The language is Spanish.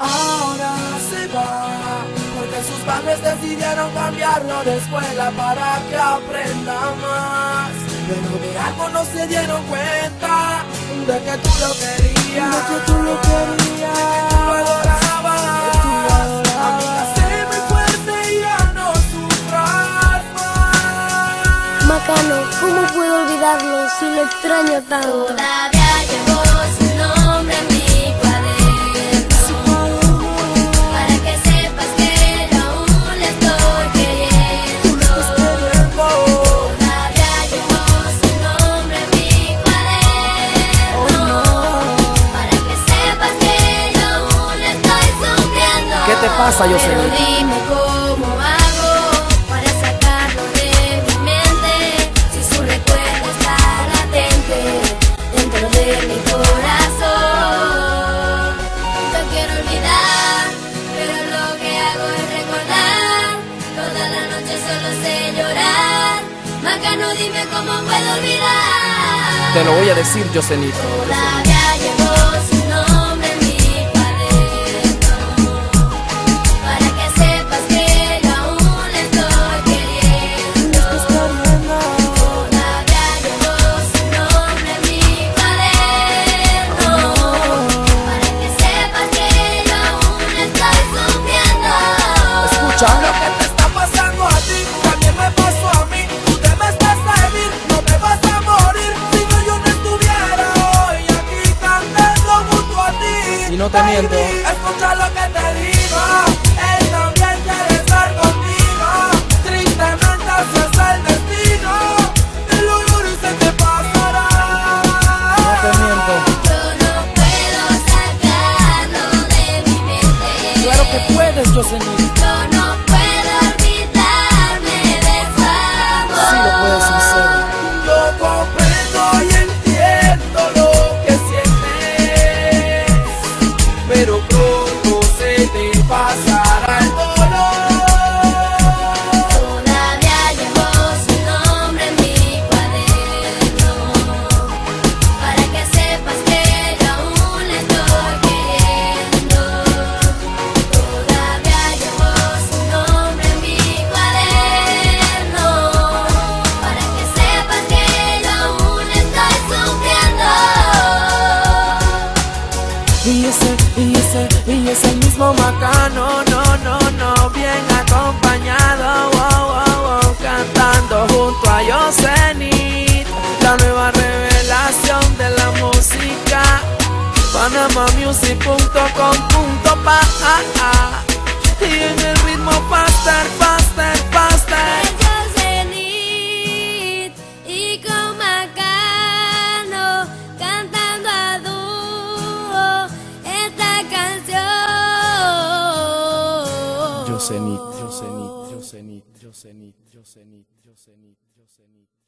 Ahora se va, porque sus padres decidieron cambiarlo de escuela para que aprenda más. Pero de algo no se dieron cuenta, de que tú lo querías, de que tú lo querías, de que tú lo adorabas. Amiga, sé muy fuerte y ya no sufras más. Macano, ¿cómo puedo olvidarlo si lo extraño tanto? Todavía llevo su nombre en mi cuaderno, para que sepas que yo aún le estoy queriendo. Todavía llevo su nombre en mi cuaderno, para que sepas que yo aún le estoy sufriendo. ¿Qué te pasa, Jocelyn? Pero dime cómo hago para sacarlo de mi mente, si su recuerdo está latente dentro de mi corazón. Yo quiero olvidar, pero lo que hago es recordar. Toda la noche solo sé llorar. Macano, dime cómo puedo olvidar. Te lo voy a decir, Jocelyn. Todavía llevo su nombre en mi cuaderno, para que sepas que yo aún le estoy queriendo. Todavía llevo su nombre en mi cuaderno, para que sepas que yo aún le estoy sufriendo. Escucha lo que te está pasando a ti, también me pasó a mí. Tú debes de saber, no te vas a morir. Si no, yo no estuviera hoy aquí cantando junto a ti. Y no te miento. Escucha lo que te digo, él también quiere estar contigo. Tristemente así es el destino, te lo juro y se te pasará. No te miento. Yo no puedo sacarlo de mi mente. Claro que puedes, Jocelyn. Yo no puedo olvidarme de su amor. Sí lo puedes hacer. Yo comprendo y entiendo lo que sientes, pero pronto se te pasará el dolor. Todavía llevo su nombre en mi cuaderno, para que sepas que yo aún le estoy queriendo. Todavía llevo su nombre en mi cuaderno, para que sepas que yo aún le estoy sufriendo. Y ese mismo Macano, no, bien acompañado, cantando junto a Yosenit, la nueva revelación de la música, panamamusic.com.pa, y en el ritmo faster, faster, faster. Yosenit y con Macano cantando a dúo esta canción. Jocelyn, Jocelyn, Jocelyn, Jocelyn, Jocelyn, Jocelyn, Jocelyn.